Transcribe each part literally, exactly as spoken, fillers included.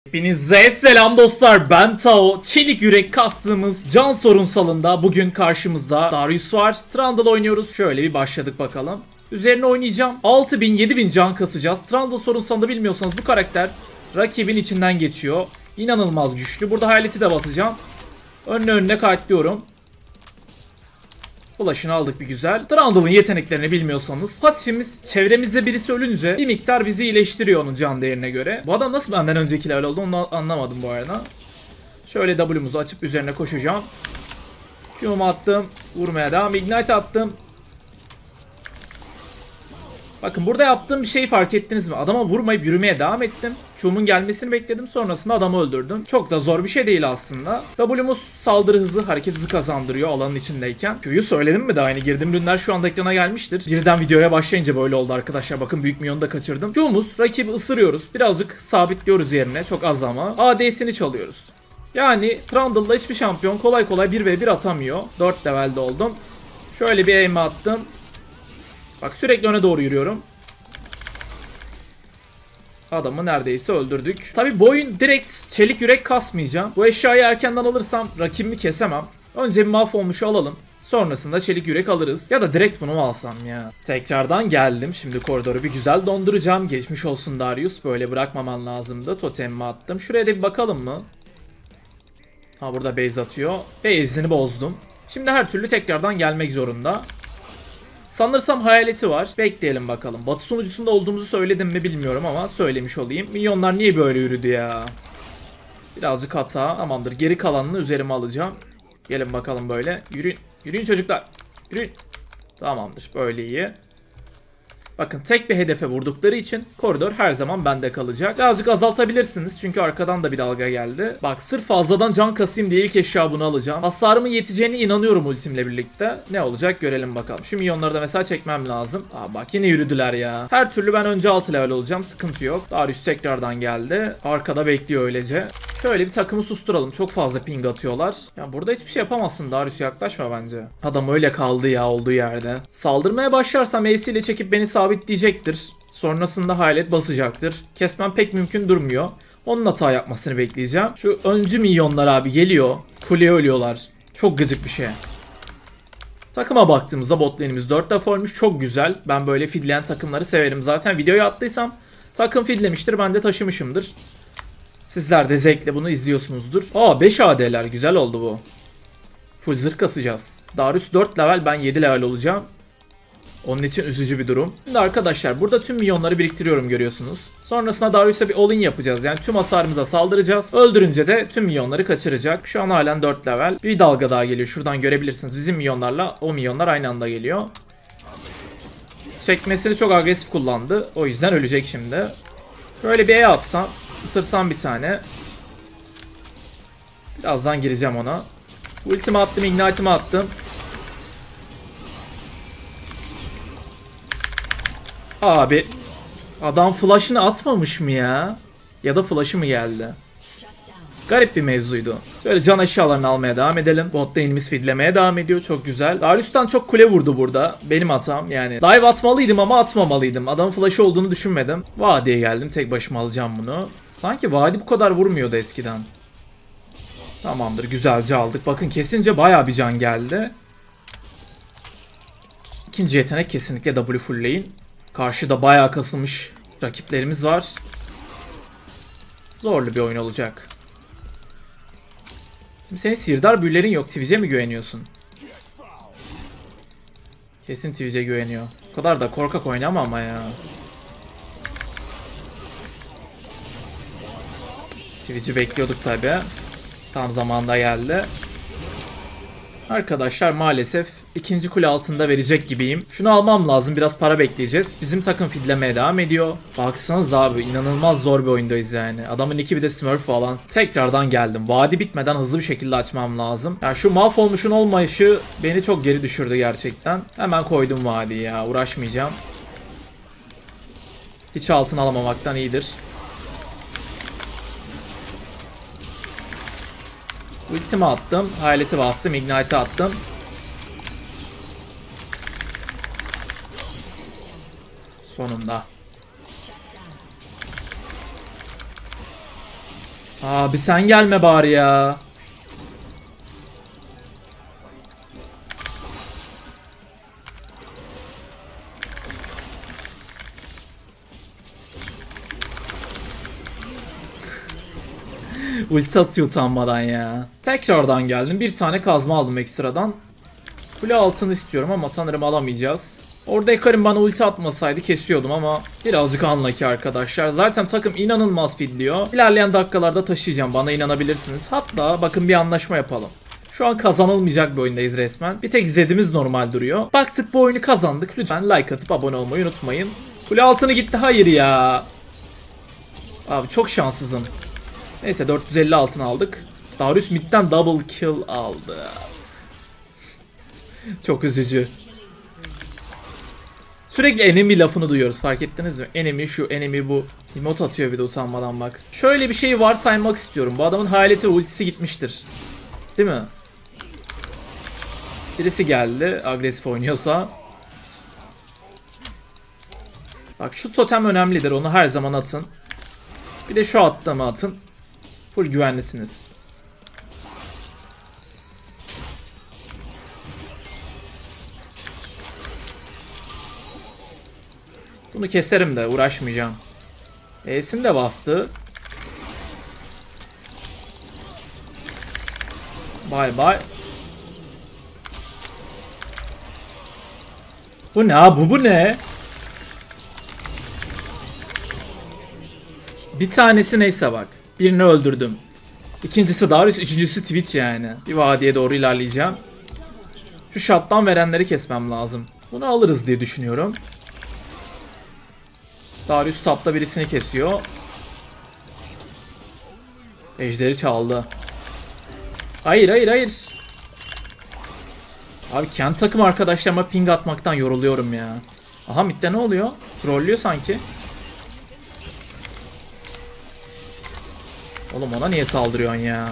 Hepinize selam dostlar, ben Tao. Çelik yürek kastığımız can sorunsalında bugün karşımızda Darius var. Trundle oynuyoruz. Şöyle bir başladık bakalım. Üzerine oynayacağım. altı bin yedi bin can kasacağız. Trundle sorunsalında bilmiyorsanız bu karakter rakibin içinden geçiyor. İnanılmaz güçlü. Burada hayaleti de basacağım. Önüne önüne kayıtlıyorum. Flash'ını aldık bir güzel. Trundle'ın yeteneklerini bilmiyorsanız pasifimiz çevremizde birisi ölünce bir miktar bizi iyileştiriyor onun can değerine göre. Bu adam nasıl benden önceki level oldu onu anlamadım bu arada. Şöyle W'muzu açıp üzerine koşacağım. Q'mu attım. Vurmaya devam. Ignite attım. Bakın burada yaptığım bir şeyi fark ettiniz mi? Adama vurmayıp yürümeye devam ettim. Q'mun gelmesini bekledim. Sonrasında adamı öldürdüm. Çok da zor bir şey değil aslında. W'muz saldırı hızı, hareket hızı kazandırıyor alanın içindeyken. Q'yu söyledim mi de aynı girdim ürünler şu anda ekrana gelmiştir. Birden videoya başlayınca böyle oldu arkadaşlar. Bakın büyük minyonu da kaçırdım. Q'muz rakibi ısırıyoruz. Birazcık sabitliyoruz yerine. Çok az ama. A D'sini çalıyoruz. Yani Trundle'da hiçbir şampiyon kolay kolay bir ve bir atamıyor. dört levelde oldum. Şöyle bir aim attım. Bak sürekli öne doğru yürüyorum. Adamı neredeyse öldürdük. Tabi bu oyun direkt çelik yürek kasmayacağım. Bu eşyayı erkenden alırsam rakibimi kesemem. Önce bir mahvolmuşu alalım. Sonrasında çelik yürek alırız. Ya da direkt bunu mu alsam ya? Tekrardan geldim. Şimdi koridoru bir güzel donduracağım. Geçmiş olsun Darius. Böyle bırakmaman lazımdı. Totemimi attım. Şuraya da bir bakalım mı? Ha burada base atıyor. Base'ini bozdum. Şimdi her türlü tekrardan gelmek zorunda. Sanırsam hayaleti var. Bekleyelim bakalım. Batı sunucusunda olduğumuzu söyledim mi bilmiyorum ama söylemiş olayım. Minyonlar niye böyle yürüdü ya? Birazcık hata. Tamamdır. Geri kalanını üzerime alacağım. Gelin bakalım böyle. Yürüyün. Yürüyün çocuklar. Yürüyün. Tamamdır. Böyle iyi. Bakın tek bir hedefe vurdukları için koridor her zaman bende kalacak. Birazcık azaltabilirsiniz çünkü arkadan da bir dalga geldi. Bak sırf fazladan can kasayım diye ilk eşya bunu alacağım. Hasarımın yeteceğine inanıyorum ultimle birlikte. Ne olacak görelim bakalım. Şu minyonları da mesela çekmem lazım. Aa bak yine yürüdüler ya. Her türlü ben önce altı level olacağım. Sıkıntı yok. Darius tekrardan geldi. Arkada bekliyor öylece. Şöyle bir takımı susturalım. Çok fazla ping atıyorlar. Ya burada hiçbir şey yapamazsın Darius, yaklaşma bence. Adam öyle kaldı ya olduğu yerde. Saldırmaya başlarsam A C ile çekip beni sabitleyecektir. Sonrasında hayalet basacaktır. Kesmem pek mümkün durmuyor. Onun hata yapmasını bekleyeceğim. Şu öncü minyonlar abi geliyor. Kuleye ölüyorlar. Çok gıcık bir şey. Takıma baktığımızda bot lane'imiz dört defa ölmüş. Çok güzel. Ben böyle fidleyen takımları severim. Zaten videoyu attıysam takım fidlemiştir. Ben de taşımışımdır. Sizler de zevkle bunu izliyorsunuzdur. Aa beş A D'ler güzel oldu bu. Full zırh kasacağız. Darius dört level, ben yedi level olacağım. Onun için üzücü bir durum. Şimdi arkadaşlar burada tüm minyonları biriktiriyorum görüyorsunuz. Sonrasında Darius'a bir all-in yapacağız. Yani tüm hasarımıza saldıracağız. Öldürünce de tüm minyonları kaçıracak. Şu an halen dört level. Bir dalga daha geliyor. Şuradan görebilirsiniz. Bizim minyonlarla o minyonlar aynı anda geliyor. Çekmesini çok agresif kullandı. O yüzden ölecek şimdi. Böyle bir E atsam. Isırsam bir tane. Birazdan gireceğim ona. Ultimi attım, ignite'imi attım. Abi adam flash'ını atmamış mı ya? Ya da flash'ı mı geldi? Garip bir mevzuydu. Şöyle can eşyalarını almaya devam edelim. Bot lane'imiz feedlemeye devam ediyor. Çok güzel. Darius'tan çok kule vurdu burada. Benim hatam yani. Dive atmalıydım ama atmamalıydım. Adamın flash'ı olduğunu düşünmedim. Vadiye geldim. Tek başıma alacağım bunu. Sanki vadi bu kadar vurmuyordu eskiden. Tamamdır. Güzelce aldık. Bakın kesince bayağı bir can geldi. İkinci yetenek kesinlikle W fullleyin. Karşıda bayağı kasılmış rakiplerimiz var. Zorlu bir oyun olacak. Şimdi senin sihirdar büyülerin yok. Twitch'e mi güveniyorsun? Kesin Twitch'e güveniyor. O kadar da korkak oynama ama ya. Twitch'i bekliyorduk tabi. Tam zamanında geldi. Arkadaşlar maalesef ikinci kule altında verecek gibiyim. Şunu almam lazım. Biraz para bekleyeceğiz. Bizim takım fidlemeye devam ediyor. Baksanız abi inanılmaz zor bir oyundayız yani. Adamın iki bir de smurf falan. Tekrardan geldim. Vadi bitmeden hızlı bir şekilde açmam lazım. Yani şu mahvolmuşun olmayışı beni çok geri düşürdü gerçekten. Hemen koydum vadiyi ya. Uğraşmayacağım. Hiç altın alamamaktan iyidir. Ultimi attım. Hayaleti bastım. Ignite'i attım. Sonunda. Abi sen gelme bari ya. Ulti atıyor utanmadan ya. Tekrardan geldim. Bir tane kazma aldım ekstradan. Kule altını istiyorum ama sanırım alamayacağız. Orada Ekarim bana ulti atmasaydı kesiyordum ama birazcık unlucky arkadaşlar. Zaten takım inanılmaz fidliyor. İlerleyen dakikalarda taşıyacağım, bana inanabilirsiniz. Hatta bakın bir anlaşma yapalım. Şu an kazanılmayacak bir oyundayız resmen. Bir tek Zed'imiz normal duruyor. Baktık bu oyunu kazandık. Lütfen like atıp abone olmayı unutmayın. Kule altını gitti, hayır ya. Abi çok şanssızım. Neyse dört yüz elli altın aldık. Darius midden double kill aldı. Çok üzücü. Sürekli enemy lafını duyuyoruz, fark ettiniz mi? Enemy şu, enemy bu. Emote atıyor bir de utanmadan bak. Şöyle bir şeyi varsaymak istiyorum. Bu adamın hayaleti ultisi gitmiştir. Değil mi? Birisi geldi agresif oynuyorsa. Bak şu totem önemlidir, onu her zaman atın. Bir de şu attığımı atın. Full güvenlisiniz. Bunu keserim de uğraşmayacağım. E'sini de bastı. Bye bye. Bu ne abi, bu ne? Bir tanesi neyse bak. Birini öldürdüm. İkincisi Darius, üçüncüsü Twitch yani. Bir vadiye doğru ilerleyeceğim. Şu shot'tan verenleri kesmem lazım. Bunu alırız diye düşünüyorum. Darius tapta birisini kesiyor. Ejderi çaldı. Hayır hayır hayır. Abi kendi takım arkadaşlarıma ping atmaktan yoruluyorum ya. Aha midde ne oluyor? Trollüyor sanki. Oğlum ona niye saldırıyorsun ya?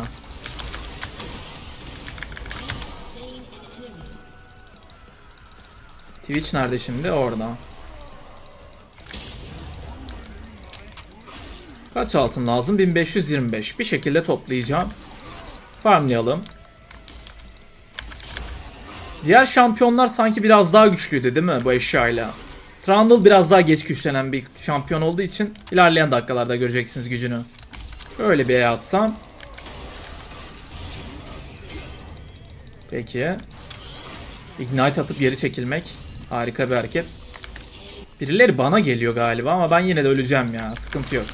Twitch nerede şimdi? Orada. Kaç altın lazım? bin beş yüz yirmi beş. Bir şekilde toplayacağım. Farmlayalım. Diğer şampiyonlar sanki biraz daha güçlüydü değil mi bu eşyayla? Trundle biraz daha geç güçlenen bir şampiyon olduğu için ilerleyen dakikalarda göreceksiniz gücünü. Böyle bir E atsam. Peki. Ignite atıp geri çekilmek. Harika bir hareket. Birileri bana geliyor galiba ama ben yine de öleceğim ya. Sıkıntı yok.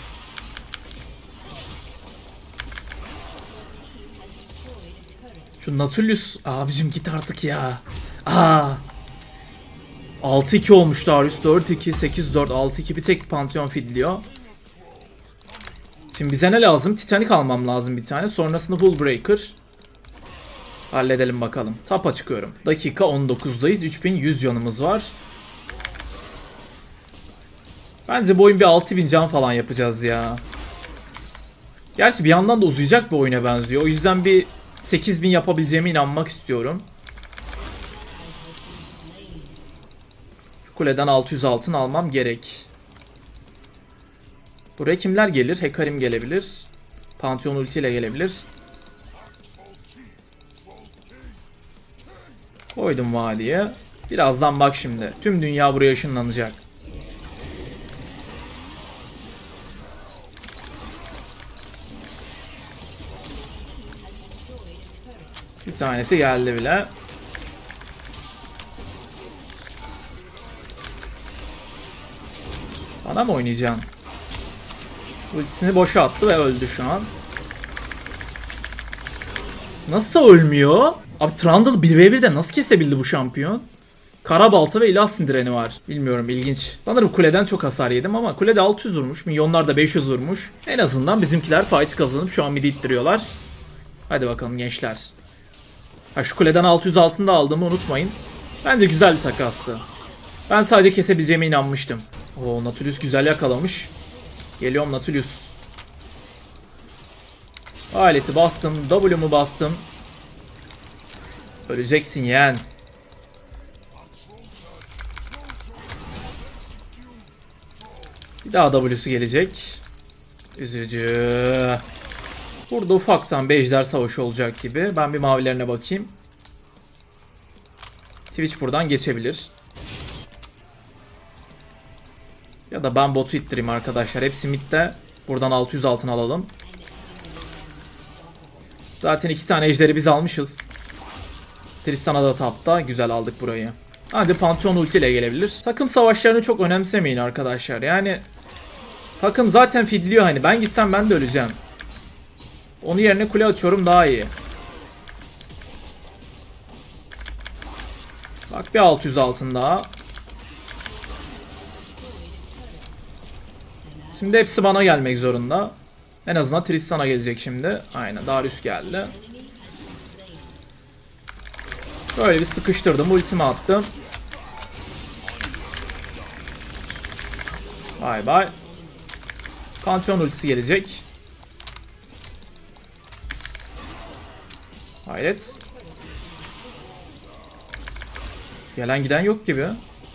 Şu Nautilus abicim git artık ya. Aa. altı iki olmuş Darius. dört iki, sekiz dört, altı iki, bir tek Pantheon feedliyor. Şimdi bize ne lazım? Titanic almam lazım bir tane. Sonrasında Hullbreaker. Halledelim bakalım. Tapa çıkıyorum. Dakika on dokuzdayız. üç bin yüz canımız var. Bence bu oyun bir altı bin can falan yapacağız ya. Gerçi bir yandan da uzayacak bir oyuna benziyor. O yüzden bir sekiz bin yapabileceğime inanmak istiyorum. Şu kuleden altı yüz altın almam gerek. Buraya kimler gelir? Hekarim gelebilir. Pantheon ulti ile gelebilir. Koydum vadiye. Birazdan bak şimdi. Tüm dünya buraya ışınlanacak. Bir tanesi geldi bile. Bana mı oynayacaksın? Ultisini boşa attı ve öldü şu an. Nasıl ölmüyor? Abi Trundle bir ve birde nasıl kesebildi bu şampiyon? Kara balta ve ilah sindireni var. Bilmiyorum, ilginç. Sanırım kuleden çok hasar yedim ama kulede altı yüz vurmuş. Milyonlar da beş yüz vurmuş. En azından bizimkiler fight kazanıp şu an midi ittiriyorlar. Hadi bakalım gençler. Ha, şu kuleden altı yüz altın da aldığımı unutmayın. Bence güzel bir takastı. Ben sadece kesebileceğime inanmıştım. Oo, Nautilus güzel yakalamış. Geliyorum Nautilus. Aleti bastım. W'mu bastım. Öleceksin yeğen. Bir daha W'su gelecek. Üzücü. Burada ufaktan bir ejder savaşı olacak gibi. Ben bir mavilerine bakayım. Twitch buradan geçebilir. Ya da ben botu ittireyim arkadaşlar. Hepsi midde. Buradan altı yüz altın alalım. Zaten iki tane ejderi biz almışız. Tristana da tapta. Güzel aldık burayı. Hadi Pantheon ulti ile gelebilir. Takım savaşlarını çok önemsemeyin arkadaşlar. Yani takım zaten fidliyor hani. Ben gitsem ben de öleceğim. Onun yerine kule açıyorum daha iyi. Bak bir altı yüz altın daha. Şimdi hepsi bana gelmek zorunda. En azından Tristana gelecek şimdi. Aynen, Darius geldi. Böyle bir sıkıştırdım. Ultimi attım. Bay bay. Pantheon ultisi gelecek. Hayret. Gelen giden yok gibi.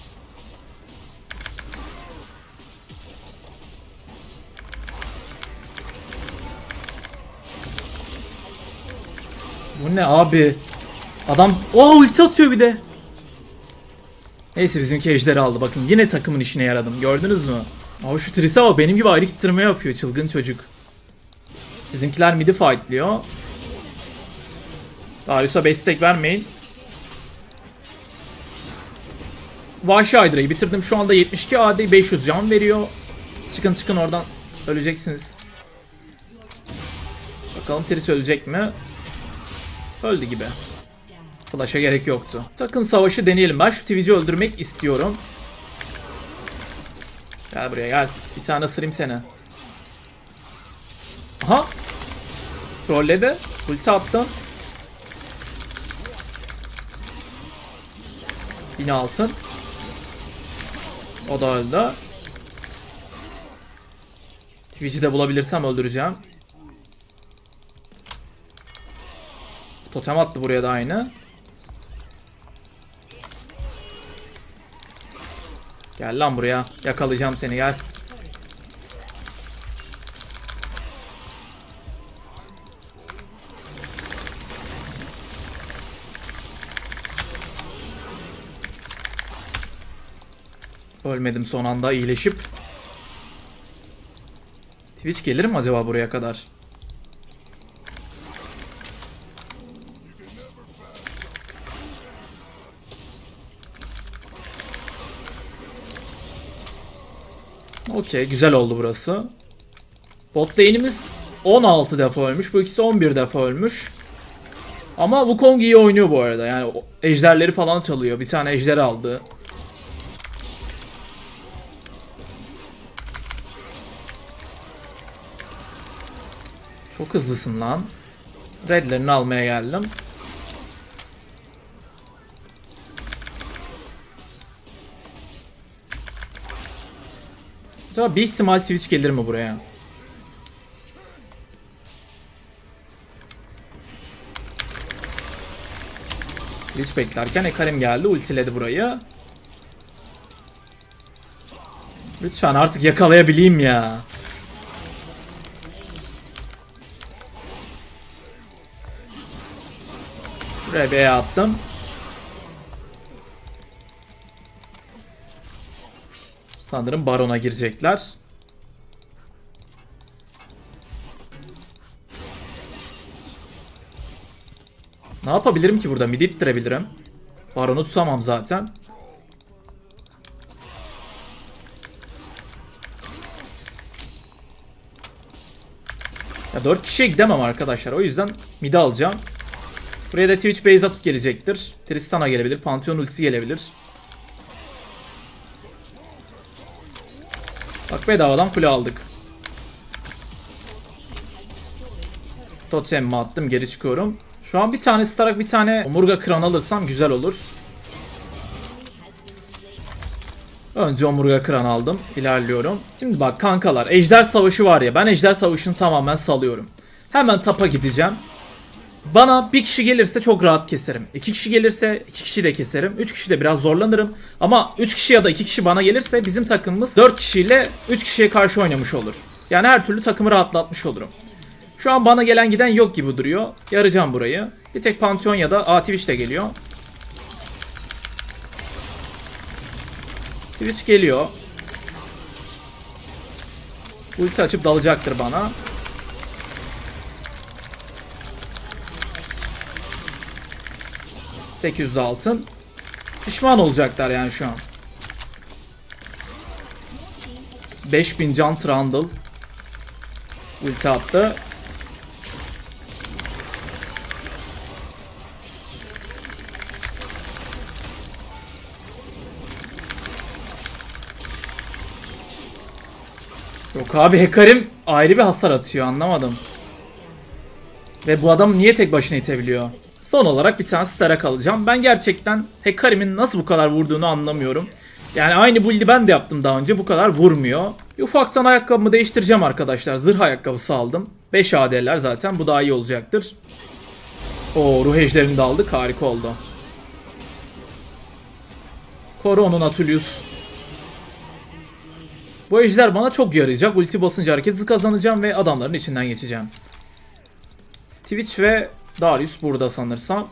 Bu ne abi? Adam o ulti atıyor bir de. Neyse bizimki ejderi aldı. Bakın yine takımın işine yaradım. Gördünüz mü? Abi şu Trisa benim gibi ayrı ittirme yapıyor. Çılgın çocuk. Bizimkiler midi fightlıyor. Darius'a bestek vermeyin. Vahşi Hydra'yı bitirdim. Şu anda yetmiş iki A D beş yüz can veriyor. Çıkın çıkın oradan. Öleceksiniz. Bakalım Tris ölecek mi? Öldü gibi. Flash'a gerek yoktu. Takım savaşı deneyelim. Ben şu Twitch'i öldürmek istiyorum. Gel buraya gel. Bir tane ısırayım seni. Aha. Trolledi. Ulti attım. Yine altın. O da öldü. Twitch'i de bulabilirsem öldüreceğim. Totem attı buraya da aynı. Gel lan buraya. Yakalayacağım seni, gel. Ölmedim son anda iyileşip. Twitch gelir mi acaba buraya kadar? Okey, güzel oldu burası. Bot lane'imiz on altı defa ölmüş. Bu ikisi on bir defa ölmüş. Ama Wukong iyi oynuyor bu arada. Yani ejderleri falan çalıyor. Bir tane ejder aldı. Çok hızlısın lan. Redlerini almaya geldim. Acaba bir ihtimal Twitch gelir mi buraya? Twitch beklerken Ekarim geldi. Ultiledi burayı. Lütfen artık yakalayabileyim ya. Buraya B'ye attım. Sanırım Baron'a girecekler. Ne yapabilirim ki burada? Mid ittirebilirim. Baron'u tutamam zaten. Ya dört kişiye gidemem arkadaşlar. O yüzden mid'i alacağım. Buraya da Twitch base atıp gelecektir. Tristana gelebilir. Pantheon ultisi gelebilir. Bak bedavadan kule aldık. Totem'imi attım, geri çıkıyorum. Şu an bir tane starak bir tane omurga kıran alırsam güzel olur. Önce omurga kıran aldım. İlerliyorum. Şimdi bak kankalar, ejder savaşı var ya, ben ejder savaşını tamamen salıyorum. Hemen tapa gideceğim. Bana bir kişi gelirse çok rahat keserim. İki kişi gelirse iki kişi de keserim. Üç kişi de biraz zorlanırım. Ama üç kişi ya da iki kişi bana gelirse bizim takımımız dört kişiyle üç kişiye karşı oynamış olur. Yani her türlü takımı rahatlatmış olurum. Şu an bana gelen giden yok gibi duruyor. Yarayacağım burayı. Bir tek Pantheon ya da Aa, Twitch de geliyor. Twitch geliyor. Ulti açıp dalacaktır bana. sekiz yüz altın. Pişman olacaklar yani şu an. beş bin can Trundle. Ulti attı. Yok abi, Hecarim ayrı bir hasar atıyor, anlamadım. Ve bu adam niye tek başına itebiliyor? Son olarak bir tane Starak alacağım. Ben gerçekten Hecarim'in nasıl bu kadar vurduğunu anlamıyorum. Yani aynı build'i ben de yaptım daha önce, bu kadar vurmuyor. Ufaktan ayakkabımı değiştireceğim arkadaşlar. Zırh ayakkabısı aldım. beş A D'ler zaten, bu daha iyi olacaktır. Oo, ruh ejderini de aldık, harika oldu. Koru onu Nautilus. Bu ejder bana çok yarayacak. Ulti basınca hareket hızı kazanacağım ve adamların içinden geçeceğim. Twitch ve Darius burada sanırsam.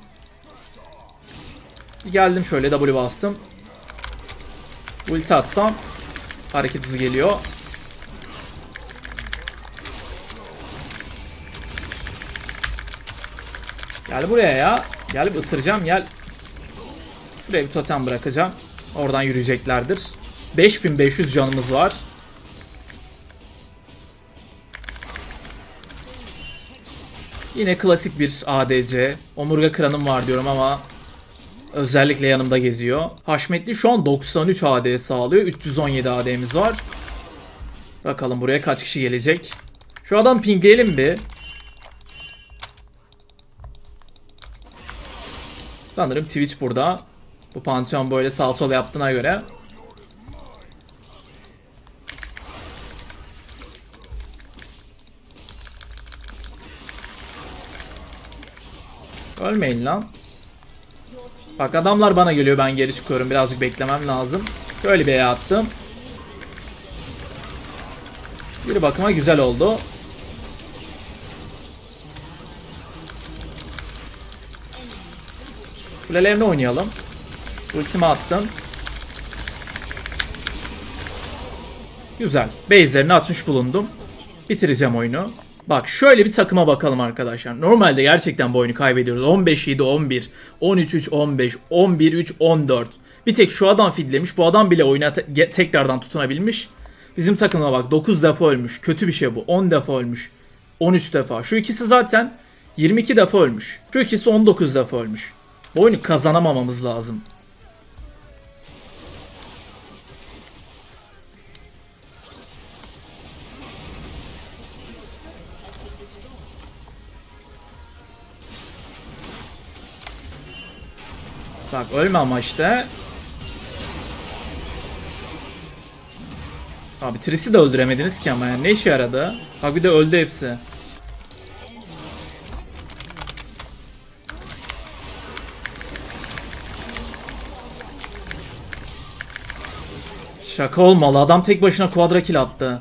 Geldim şöyle, W bastım. Ulti atsam hareket hızı geliyor. Gel buraya ya. Gel bir ısıracağım, gel. Buraya bir totem bırakacağım. Oradan yürüyeceklerdir. beş bin beş yüz canımız var. Yine klasik bir A D C. Omurga kıranım var diyorum ama özellikle yanımda geziyor. Haşmetli şu an doksan üç A D sağlıyor. üç yüz on yedi A D'miz var. Bakalım buraya kaç kişi gelecek. Şu adam pingleyelim bir. Sanırım Twitch burada. Bu Pantheon böyle sağ sol yaptığına göre. Ölmeyin lan. Bak adamlar bana geliyor, ben geri çıkıyorum. Birazcık beklemem lazım. Şöyle bir E attım. Bir bakıma güzel oldu. Kulelerini oynayalım. Ultimi attım. Güzel. Base'lerini atmış bulundum. Bitireceğim oyunu. Bak şöyle bir takıma bakalım arkadaşlar. Normalde gerçekten bu oyunu kaybediyoruz. on beş yedi on bir, on üç üç on beş, on bir üç on dört. Bir tek şu adam fidlemiş. Bu adam bile oyuna te tekrardan tutunabilmiş. Bizim takıma bak, dokuz defa ölmüş. Kötü bir şey bu. on defa ölmüş. on üç defa. Şu ikisi zaten yirmi iki defa ölmüş. Şu ikisi on dokuz defa ölmüş. Bu oyunu kazanamamamız lazım. Bak ölme ama işte. Abi Triss'i de öldüremediniz ki ama yani ne işe yaradı? Bak bir de öldü hepsi. Şaka olmalı, adam tek başına quadra kill attı.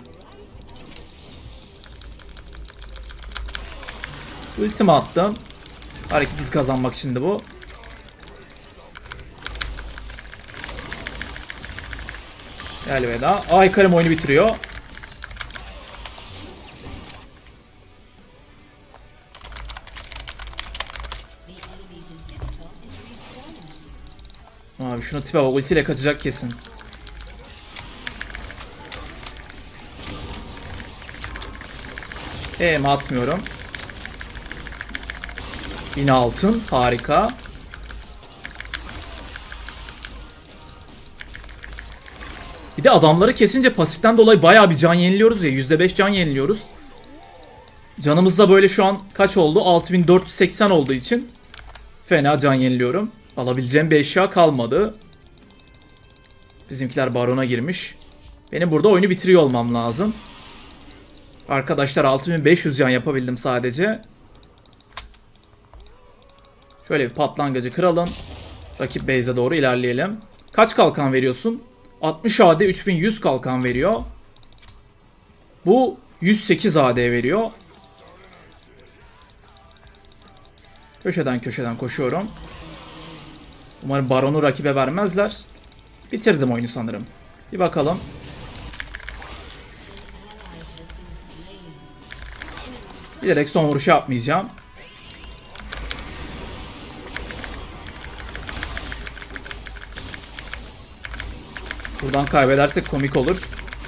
Ultimi attım. Hareket hızı kazanmak için de bu. Elveda. Ay Hecarim oyunu bitiriyor. Abi şuna tipe bak, ultiyle kaçacak kesin. Eee atmıyorum. bin altın harika. Bir de adamları kesince pasiften dolayı bayağı bir can yeniliyoruz ya. yüzde beş can yeniliyoruz. Canımız da böyle şu an kaç oldu? altı bin dört yüz seksen olduğu için fena can yeniliyorum. Alabileceğim bir eşya kalmadı. Bizimkiler barona girmiş. Benim burada oyunu bitiriyor olmam lazım. Arkadaşlar altı bin beş yüz can yapabildim sadece. Şöyle bir patlangıcı kıralım. Rakip base'e doğru ilerleyelim. Kaç kalkan veriyorsun? altmış A D üç bin yüz kalkan veriyor. Bu yüz sekiz A D veriyor. Köşeden köşeden koşuyorum. Umarım Baron'u rakibe vermezler. Bitirdim oyunu sanırım. Bir bakalım. Bilerek son vuruşu yapmayacağım. Buradan kaybedersek komik olur.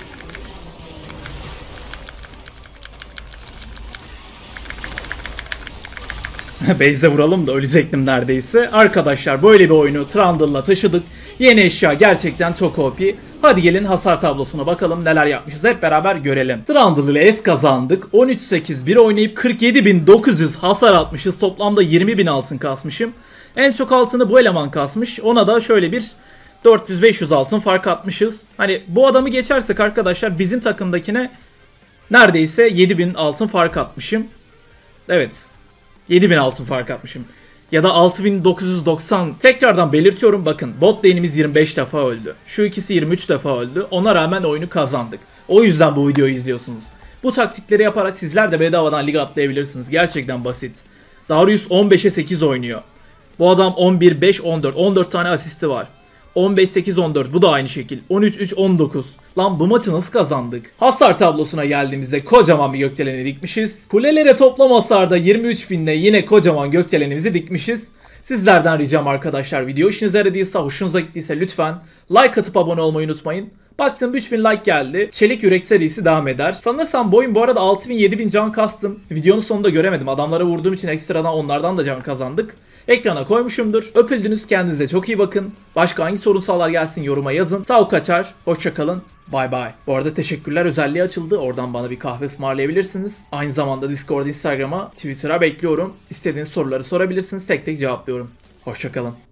Base'e vuralım da ölecektim neredeyse. Arkadaşlar böyle bir oyunu Trundle'la taşıdık. Yeni eşya gerçekten çok O P. Hadi gelin hasar tablosuna bakalım neler yapmışız, hep beraber görelim. Trundle ile es kazandık. on üç sekiz bir oynayıp kırk yedi bin dokuz yüz hasar atmışız. Toplamda yirmi bin altın kasmışım. En çok altını bu eleman kasmış. Ona da şöyle bir dört yüz beş yüz altın fark atmışız. Hani bu adamı geçersek arkadaşlar bizim takımdakine neredeyse yedi bin altın fark atmışım. Evet. yedi bin altın fark atmışım. Ya da altı bin dokuz yüz doksan. Tekrardan belirtiyorum, bakın bot lane'imiz yirmi beş defa öldü. Şu ikisi yirmi üç defa öldü. Ona rağmen oyunu kazandık. O yüzden bu videoyu izliyorsunuz. Bu taktikleri yaparak sizler de bedavadan lig atlayabilirsiniz. Gerçekten basit. Darius on beşe sekiz oynuyor. Bu adam on bir beş on dört. on dört tane asisti var. on beş sekiz on dört, bu da aynı şekil. on üç üç on dokuz. Lan bu maçı nasıl kazandık? Hasar tablosuna geldiğimizde kocaman bir gökdeleni dikmişiz. Kulelere toplam hasarda yirmi üç binde yine kocaman gökdelenimizi dikmişiz. Sizlerden ricam arkadaşlar, video işinize yaradıysa, hoşunuza gittiyse lütfen like atıp abone olmayı unutmayın. Baktım üç bin like geldi. Çelik Yürek serisi devam eder. Sanırsam bu oyun bu arada altı bin yedi bin can kastım. Videonun sonunda göremedim. Adamlara vurduğum için ekstradan onlardan da can kazandık. Ekrana koymuşumdur. Öpüldünüz, kendinize çok iyi bakın. Başka hangi sorunsallar gelsin yoruma yazın. Tavuk kaçar. Hoşçakalın. Bay bay. Bu arada teşekkürler özelliği açıldı. Oradan bana bir kahve ısmarlayabilirsiniz. Aynı zamanda Discord, Instagram'a, Twitter'a bekliyorum. İstediğiniz soruları sorabilirsiniz. Tek tek cevaplıyorum. Hoşçakalın.